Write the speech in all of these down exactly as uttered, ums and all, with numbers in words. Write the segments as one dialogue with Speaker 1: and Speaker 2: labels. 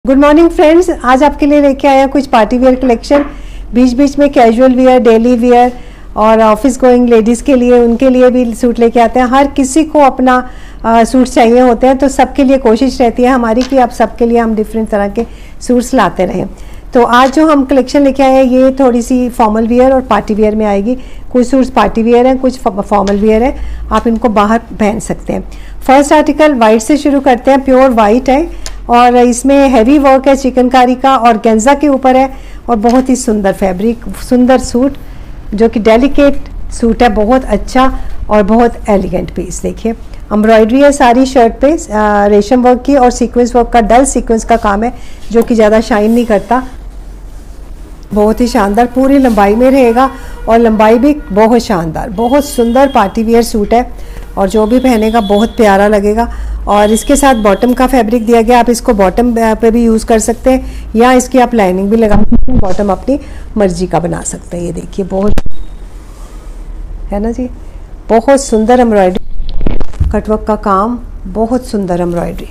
Speaker 1: Good morning friends, आज आपके लिए लेके आया कुछ पार्टी वेयर कलेक्शन। बीच बीच में कैजुअल वेयर, डेली वेयर और ऑफिस गोइंग लेडीज़ के लिए, उनके लिए भी सूट लेके आते हैं। हर किसी को अपना आ, सूट चाहिए होते हैं, तो सबके लिए कोशिश रहती है हमारी कि आप सबके लिए हम डिफरेंट तरह के सूट्स लाते रहें। तो आज जो हम कलेक्शन लेके आए हैं ये थोड़ी सी फॉर्मल वेयर और पार्टी वेयर में आएगी। कुछ सूट्स पार्टी वेयर हैं, कुछ फॉर्मल वेयर है, आप इनको बाहर पहन सकते हैं। फर्स्ट आर्टिकल वाइट से शुरू करते हैं। प्योर वाइट है और इसमें हैवी वर्क है चिकनकारी का और गेंजा के ऊपर है और बहुत ही सुंदर फैब्रिक, सुंदर सूट जो कि डेलिकेट सूट है, बहुत अच्छा और बहुत एलिगेंट पीस। देखिए एम्ब्रॉयडरी है सारी शर्ट पे, रेशम वर्क की और सीक्वेंस वर्क का, डल सीक्वेंस का काम है जो कि ज़्यादा शाइन नहीं करता। बहुत ही शानदार पूरी लंबाई में रहेगा और लंबाई भी बहुत शानदार, बहुत सुंदर पार्टी वेयर सूट है और जो भी पहनेगा बहुत प्यारा लगेगा। और इसके साथ बॉटम का फैब्रिक दिया गया, आप इसको बॉटम पे भी यूज़ कर सकते हैं या इसकी आप लाइनिंग भी लगा सकते हैं, बॉटम अपनी मर्जी का बना सकते हैं। ये देखिए बहुत है ना जी, बहुत सुंदर एम्ब्रॉयडरी, कटवर्क का काम, बहुत सुंदर एम्ब्रॉयडरी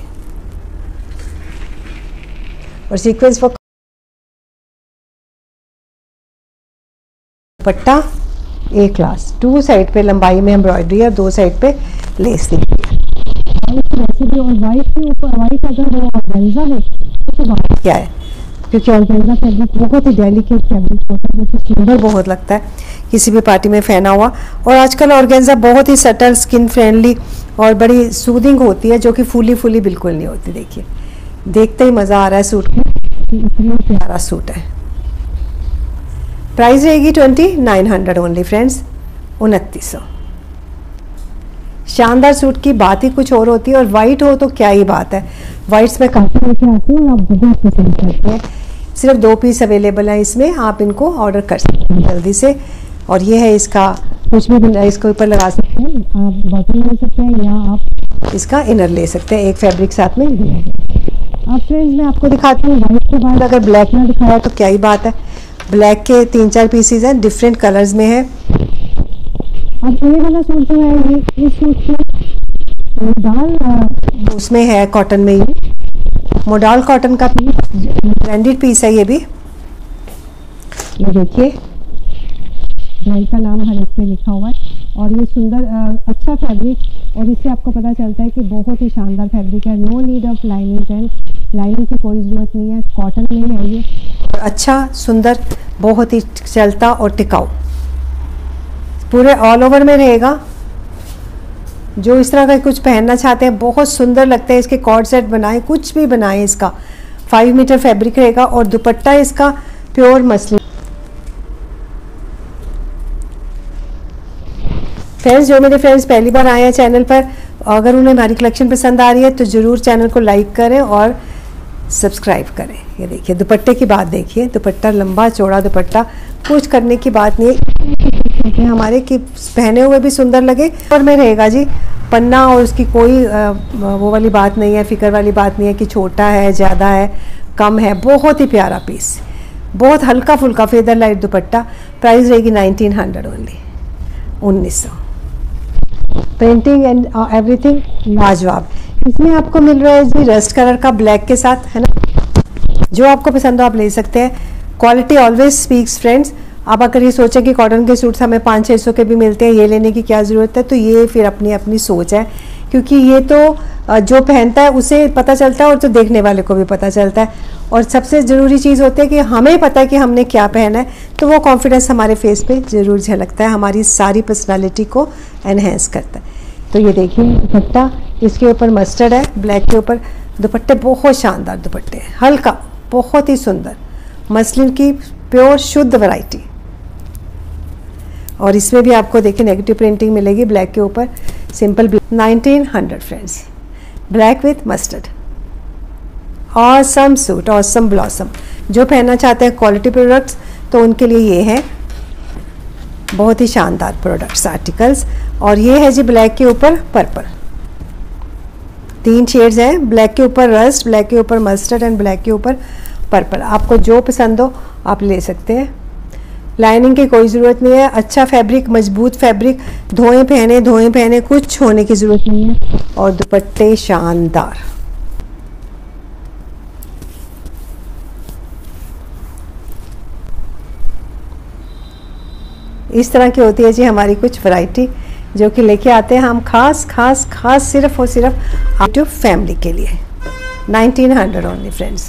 Speaker 1: और sequence work. Dupatta A class, two side पे लंबाई में एम्ब्रॉयडरी है, दो साइड पे लेस दी गई है। वैसे भी और वाइट के ऊपर वाइट अगर वो ऑर्गेन्जा है तो वाइट क्या है, क्योंकि ऑर्गेन्जा फैब्रिक बहुत ही डेलिकेट फैब्रिक होता है, जो कि सुंदर बहुत लगता है किसी भी पार्टी में पहना हुआ। और आजकल ऑर्गेन्जा बहुत ही सटल, स्किन फ्रेंडली और बड़ी सूदिंग होती है, जो कि फूली फूली बिल्कुल नहीं होती। देखिए देखते ही मज़ा आ रहा है सूट को, इतना प्यारा सूट है। प्राइस रहेगी twenty nine hundred only friends, उनतीस सौ। शानदार सूट की बात ही कुछ और होती है और वाइट हो तो क्या ही बात है। वाइट्स में काफ़ी लेके आती हूँ, आप बहुत पसंद करते हैं। सिर्फ दो पीस अवेलेबल हैं इसमें, आप इनको ऑर्डर कर सकते हैं जल्दी से। और ये है इसका, कुछ भी इसके ऊपर लगा सकते हैं, आप बॉटम ले सकते हैं या आप इसका इनर ले सकते हैं, एक फैब्रिक साथ में दिया गया। अब फ्रेंड्स मैं आपको दिखाती हूँ वाइट के बाद अगर ब्लैक में दिखाया तो क्या ही बात है। ब्लैक के तीन चार पीसीज हैं, डिफरेंट कलर्स में है। अब ये वाला सूट जो है, ये इस सूट के मोडाल उसमें है, कॉटन में ही मोडाल कॉटन का पीस, ब्रांडेड पीस है ये भी। ये देखिए ब्रांड का नाम हर एक पे लिखा हुआ है और ये सुंदर अच्छा फैब्रिक, और इससे आपको पता चलता है कि बहुत ही शानदार फैब्रिक है। No need of lining and lining की कोई ज़रूरत नहीं है, कॉटन में है ये। अच्छा सुंदर, बहुत ही चलता और टिकाऊ, पूरे ऑल ओवर में रहेगा। जो इस तरह का कुछ पहनना चाहते हैं, बहुत सुंदर लगते हैं। इसके कॉर्ड सेट बनाएं, कुछ भी बनाएं, इसका फाइव मीटर फैब्रिक रहेगा और दुपट्टा इसका प्योर मसलिन। फ्रेंड्स जो मेरे फ्रेंड्स पहली बार आए हैं चैनल पर, अगर उन्हें हमारी कलेक्शन पसंद आ रही है तो ज़रूर चैनल को लाइक करें और सब्सक्राइब करें। ये देखिए दुपट्टे की बात, देखिए दुपट्टा लंबा चौड़ा दुपट्टा, कुछ करने की बात नहीं है हमारे कि पहने हुए भी सुंदर लगे। और में रहेगा जी पन्ना, और उसकी कोई आ, वो वाली बात नहीं है, फिक्र वाली बात नहीं है कि छोटा है, ज़्यादा है, कम है। बहुत ही प्यारा पीस, बहुत हल्का फुल्का फेदर लाइट दुपट्टा। प्राइस रहेगी नाइनटीन हंड्रेड ओनली, उन्नीस सौ। प्रिंटिंग एंड एवरीथिंग लाजवाब। इसमें आपको मिल रहा है जी रस्ट कलर का ब्लैक के साथ, है ना। जो आपको पसंद हो आप ले सकते हैं। Quality always speaks friends. आप अगर ये सोचें कि कॉटन के सूट्स हमें पाँच छः सौ के भी मिलते हैं, ये लेने की क्या ज़रूरत है, तो ये फिर अपनी अपनी सोच है, क्योंकि ये तो जो पहनता है उसे पता चलता है और जो देखने वाले को भी पता चलता है। और सबसे ज़रूरी चीज़ होती है कि हमें पता है कि हमने क्या पहना है, तो वो कॉन्फिडेंस हमारे फेस पे ज़रूर झलकता है, हमारी सारी पर्सनालिटी को एनहेंस करता है। तो ये देखिए दुपट्टा, इसके ऊपर मस्टर्ड है, ब्लैक के ऊपर दुपट्टे, बहुत शानदार दुपट्टे हैं, हल्का, बहुत ही सुंदर मसलिन की प्योर शुद्ध वैरायटी। और इसमें भी आपको देखिए नेगेटिव प्रिंटिंग मिलेगी ब्लैक के ऊपर, simple. Nineteen hundred friends, black with mustard, awesome suit, awesome blossom. जो पहनना चाहते हैं क्वालिटी प्रोडक्ट्स तो उनके लिए ये है बहुत ही शानदार प्रोडक्ट्स आर्टिकल्स। और ये है जी ब्लैक के ऊपर पर्पल, तीन शेड्स हैं, ब्लैक के ऊपर रस्ट, ब्लैक के ऊपर मस्टर्ड एंड ब्लैक के ऊपर पर्पल। आपको जो पसंद हो आप ले सकते हैं। लाइनिंग की कोई ज़रूरत नहीं है, अच्छा फैब्रिक, मजबूत फैब्रिक, धोए पहने धोए पहने कुछ होने की ज़रूरत नहीं है। और दुपट्टे शानदार, इस तरह की होती है जी हमारी कुछ वैरायटी जो कि लेके आते हैं हम खास खास खास सिर्फ और सिर्फ आपकी फैमिली के लिए। Nineteen hundred only friends.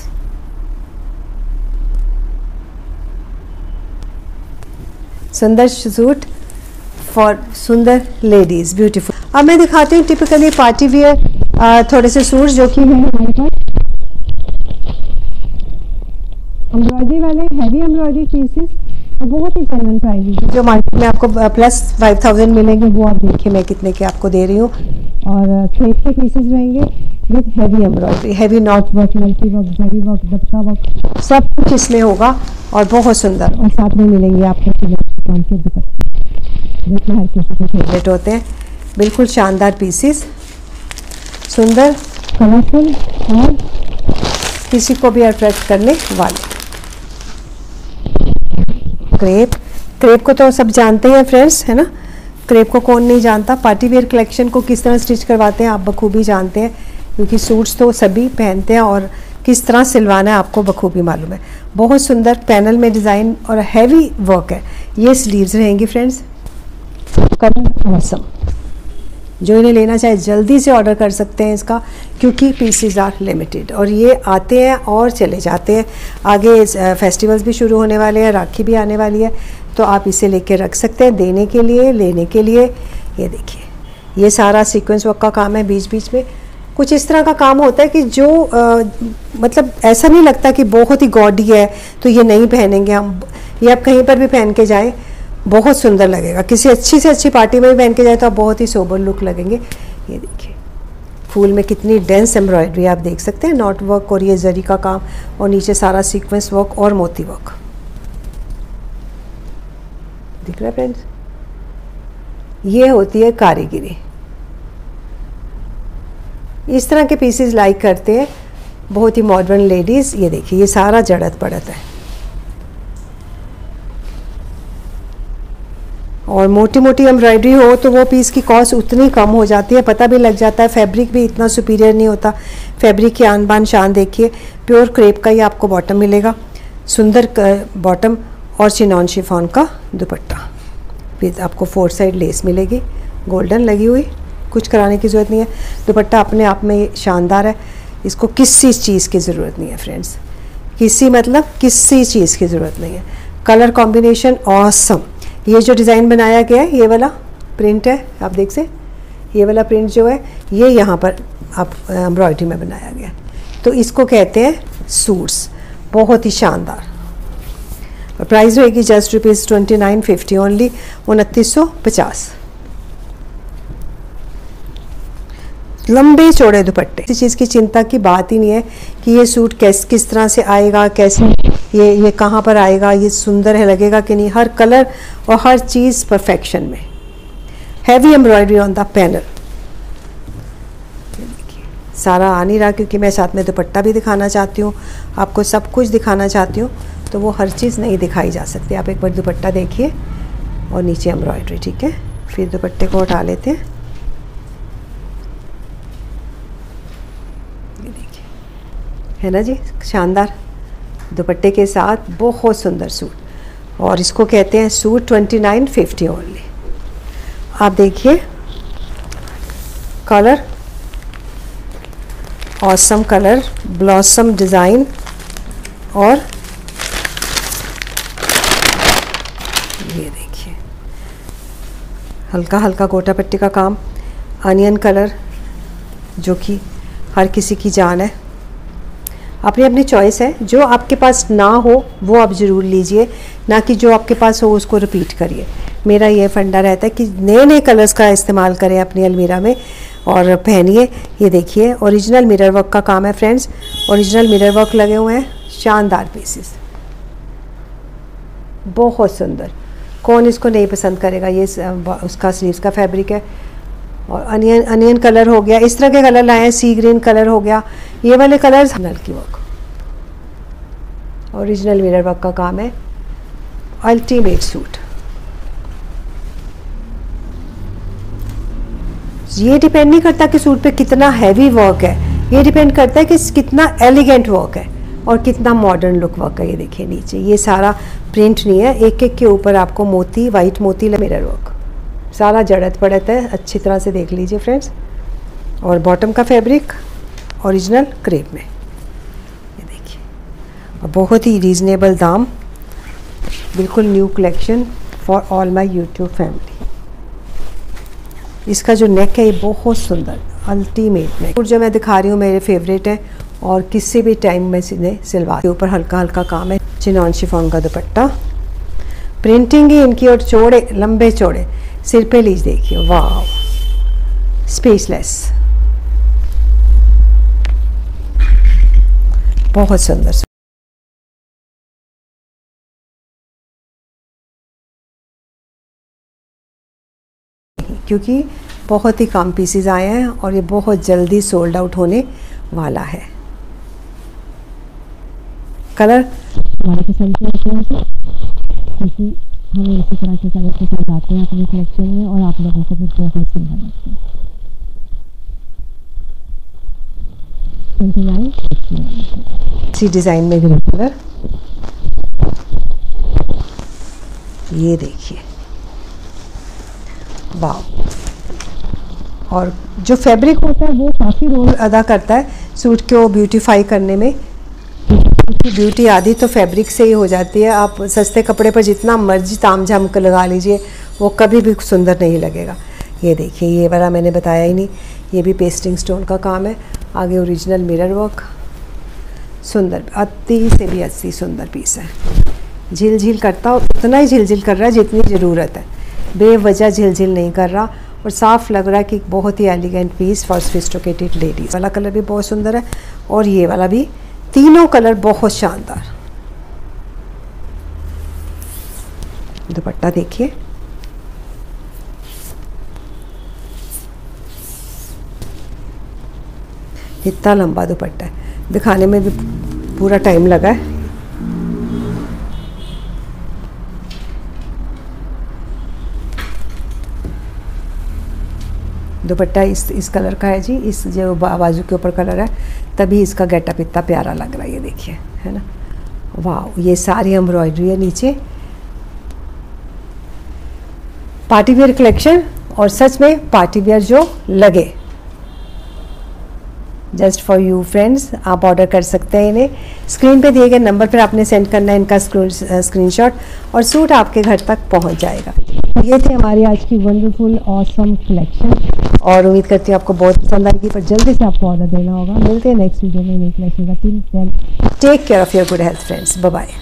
Speaker 1: सुंदर सूट फॉर सुंदर लेडीज, ब्यूटीफुल। अब मैं दिखाती हूँ टिपिकली पार्टी वियर थोड़े से सूट जो कि हैं हमारे पास एम्ब्रॉयडरी वाले, हैवी एम्ब्रॉयडरी पीसेस और बहुत ही जेन्युइन प्राइस जो मार्केट में आपको प्लस फाइव थाउजेंड मिलेंगे, वो आप देखिए मैं कितने के आपको दे रही हूँ। और क्रेप के पीसेस रहेंगे with heavy embroidery, heavy knot work, multi work, zari work, dabka work, सब कुछ इसमें होगा और बहुत सुंदर। और साथ में मिलेंगे आपको काम के दुपट्टे जो कि हर किसी के फेवरेट होते हैं। बिल्कुल शानदार पीसेस, सुंदर, कलरफुल और किसी को भी अट्रैक्ट करने वाले। क्रेप, क्रेप को तो सब जानते हैं फ्रेंड्स, है ना। क्रेप को कौन नहीं जानता। पार्टी वेयर कलेक्शन को किस तरह स्टिच करवाते हैं आप बखूबी जानते हैं, क्योंकि सूट्स तो सभी पहनते हैं और किस तरह सिलवाना है आपको बखूबी मालूम है। बहुत सुंदर पैनल में डिज़ाइन और हैवी वर्क है। ये स्लीव्स रहेंगी फ्रेंड्स, कलर ऑसम। जो इन्हें लेना चाहे जल्दी से ऑर्डर कर सकते हैं इसका, क्योंकि पीसेस आर लिमिटेड और ये आते हैं और चले जाते हैं। आगे फेस्टिवल्स भी शुरू होने वाले हैं, राखी भी आने वाली है, तो आप इसे लेके रख सकते हैं देने के लिए, लेने के लिए। ये देखिए, ये सारा सीक्वेंस वर्क का काम है। बीच बीच में कुछ इस तरह का काम होता है कि जो आ, मतलब ऐसा नहीं लगता कि बहुत ही गॉडी है तो ये नहीं पहनेंगे हम। ये आप कहीं पर भी पहन के जाएं बहुत सुंदर लगेगा। किसी अच्छी से अच्छी पार्टी में भी पहन के जाए तो आप बहुत ही सोबर लुक लगेंगे। ये देखिए फूल में कितनी डेंस एम्ब्रॉयडरी आप देख सकते हैं, नॉट वर्क और ये जरी का काम और नीचे सारा सीक्वेंस वर्क और मोती वर्क दिख रहा है फ्रेंड्स। ये होती है कारीगिरी। इस तरह के पीसेस लाइक करते हैं बहुत ही मॉडर्न लेडीज़। ये देखिए ये सारा जड़त पड़त है और मोटी मोटी एम्ब्रॉयडरी हो तो वो पीस की कॉस्ट उतनी कम हो जाती है, पता भी लग जाता है। फैब्रिक भी इतना सुपीरियर नहीं होता। फैब्रिक की आन बान शान देखिए। प्योर क्रेप का ही आपको बॉटम मिलेगा, सुंदर बॉटम और चिनॉन शिफॉन का दुपट्टा। फिर आपको फोर साइड लेस मिलेगी गोल्डन लगी हुई, कुछ कराने की ज़रूरत नहीं है। दुपट्टा अपने आप में शानदार है, इसको किसी चीज़ की ज़रूरत नहीं है फ्रेंड्स, किसी मतलब किसी चीज़ की ज़रूरत नहीं है। Colour combination awesome. ये जो डिज़ाइन बनाया गया है, ये वाला प्रिंट है, आप देख से ये वाला प्रिंट जो है ये यहाँ पर आप एम्ब्रॉयडरी में बनाया गया, तो इसको कहते हैं सूट्स। बहुत ही शानदार। और प्राइस रहेगी just rupees twenty nine fifty only, उनतीस सौ पचास। लंबे चौड़े दुपट्टे, किसी चीज़ की चिंता की बात ही नहीं है कि ये सूट कैस किस तरह से आएगा, कैसे ये ये कहाँ पर आएगा, ये सुंदर है लगेगा कि नहीं। हर कलर और हर चीज़ परफेक्शन में। Heavy embroidery on the panel. सारा आ नहीं रहा क्योंकि मैं साथ में दुपट्टा भी दिखाना चाहती हूँ, आपको सब कुछ दिखाना चाहती हूँ, तो वो हर चीज़ नहीं दिखाई जा सकती। आप एक बार दुपट्टा देखिए और नीचे एम्ब्रॉयडरी, ठीक है। फिर दुपट्टे को हटा लेते हैं। है ना जी, शानदार दुपट्टे के साथ बहुत सुंदर सूट। और इसको कहते हैं suit twenty nine fifty only. आप देखिए colour awesome, colour blossom design और ये देखिए हल्का हल्का गोटा पट्टी का काम, अनियन कलर जो कि हर किसी की जान है। अपनी अपनी चॉइस है, जो आपके पास ना हो वो आप ज़रूर लीजिए, ना कि जो आपके पास हो उसको रिपीट करिए। मेरा ये फंडा रहता है कि नए नए कलर्स का इस्तेमाल करें अपनी अलमीरा में और पहनिए। ये देखिए ओरिजिनल मिरर वर्क का काम है फ्रेंड्स, ओरिजिनल मिरर वर्क लगे हुए हैं, शानदार पीसेस, बहुत सुंदर। कौन इसको नहीं पसंद करेगा। ये उसका स्लीव्स का फैब्रिक है और अनियन अनियन कलर हो गया, इस तरह के कलर लाए हैं, सी ग्रीन कलर हो गया, ये वाले कलर्स नल की वर्क, ओरिजिनल मिरर वर्क का काम है, अल्टीमेट सूट। ये डिपेंड नहीं करता कि सूट पे कितना हैवी वर्क है, ये डिपेंड करता है कि कितना एलिगेंट वर्क है। और कितना मॉडर्न लुक वर्क है। ये देखिए नीचे ये सारा प्रिंट नहीं है, एक एक के ऊपर आपको मोती, वाइट मोती, मिरर वर्क, सारा जड़त पड़त है, अच्छी तरह से देख लीजिए फ्रेंड्स। और बॉटम का फैब्रिक ओरिजिनल क्रेप में, ये देखिए, और बहुत ही रीज़नेबल दाम, बिल्कुल new collection for all my YouTube family. इसका जो नेक है ये बहुत सुंदर अल्टीमेट नेक, और जो मैं दिखा रही हूँ मेरे फेवरेट है और किसी भी टाइम में इन्हें सिलवा के ऊपर हल्का हल्का काम है। चिनॉन शिफॉन का दुपट्टा, प्रिंटिंग ही इनकी, और चौड़े लंबे चौड़े सिर पे लीज देखिए, वाह, स्पेसलेस, बहुत सुंदर। क्योंकि बहुत ही कम पीसेस आए हैं और ये बहुत जल्दी सोल्ड आउट होने वाला है। कलर
Speaker 2: हमारे पसंद के होते हैं क्योंकि हम इसी तरह के कलर के साथ आते हैं अपने कलेक्शन में और आप लोगों को भी बहुत सुंदर लगते हैं।
Speaker 1: इसी डिज़ाइन में ग्रीन कलर, ये देखिए, वाह। और जो फैब्रिक होता है वो काफ़ी रोल अदा करता है सूट को ब्यूटीफाई करने में। ब्यूटी आधी तो फैब्रिक से ही हो जाती है। आप सस्ते कपड़े पर जितना मर्जी ताम झाम कर लगा लीजिए वो कभी भी सुंदर नहीं लगेगा। ये देखिए, ये वाला मैंने बताया ही नहीं, ये भी पेस्टिंग स्टोन का काम है, आगे ओरिजिनल मिरर वर्क, सुंदर, अति से भी अति सुंदर पीस है। झिल झिल करता, उतना ही झिल झिल कर रहा है जितनी ज़रूरत है, बेवजह झिल झिल नहीं कर रहा, और साफ़ लग रहा है कि बहुत ही elegant piece for sophisticated ladies. वाला कलर भी बहुत सुंदर है और ये वाला भी, तीनों कलर बहुत शानदार। दुपट्टा देखिए, इतना लंबा दुपट्टा है, दिखाने में भी पूरा टाइम लगा है। दुपट्टा इस इस कलर का है जी, इस जो बाजू के ऊपर कलर है, तभी इसका गेटअप इतना प्यारा लग रहा है। ये देखिए, है ना, वाह। ये सारी एम्ब्रॉयडरी है नीचे, पार्टी वेयर कलेक्शन, और सच में पार्टी वेयर जो लगे, जस्ट फॉर यू फ्रेंड्स। आप ऑर्डर कर सकते हैं इन्हें, स्क्रीन पे दिए गए नंबर पर आपने सेंड करना है इनका स्क्रीनशॉट और सूट आपके घर तक पहुंच जाएगा। ये थे हमारी आज की वंडरफुल ऑसम कलेक्शन, और उम्मीद करती हूँ आपको बहुत पसंद आएगी, पर जल्दी से आपको ऑर्डर देना होगा। मिलते हैं नेक्स्ट वीडियो में नई कलेक्शन का। Till then take care of your good health friends, bye bye.